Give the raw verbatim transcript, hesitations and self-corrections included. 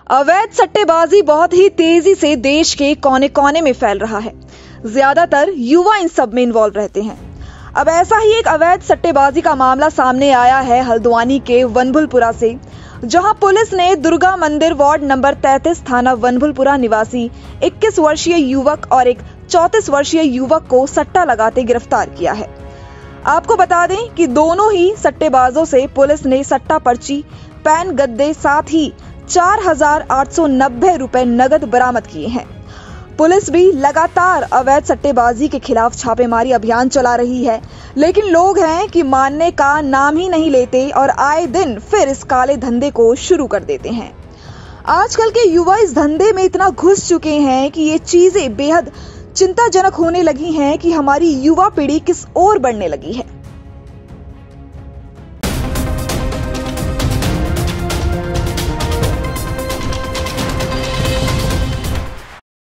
अवैध सट्टेबाजी बहुत ही तेजी से देश के कोने कोने में फैल रहा है। ज्यादातर युवा इन सब में इन्वॉल्व रहते हैं। अब ऐसा ही एक अवैध सट्टेबाजी का मामला सामने आया है हल्द्वानी के वनभुलपुरा से, जहां पुलिस ने दुर्गा मंदिर वार्ड नंबर तैंतीस थाना वनभुलपुरा निवासी इक्कीस वर्षीय युवक और एक चौंतीस वर्षीय युवक को सट्टा लगाते गिरफ्तार किया है। आपको बता दें कि दोनों ही सट्टेबाजों से पुलिस ने सट्टा पर्ची, पैन गद्दे साथ ही चार हजार आठ सौ नब्बे रुपए नगद बरामद किए हैं। पुलिस भी लगातार अवैध सट्टेबाजी के खिलाफ छापेमारी अभियान चला रही है, लेकिन लोग हैं कि मानने का नाम ही नहीं लेते और आए दिन फिर इस काले धंधे को शुरू कर देते हैं। आजकल के युवा इस धंधे में इतना घुस चुके हैं कि ये चीजें बेहद चिंताजनक होने लगी हैं कि हमारी युवा पीढ़ी किस ओर बढ़ने लगी है।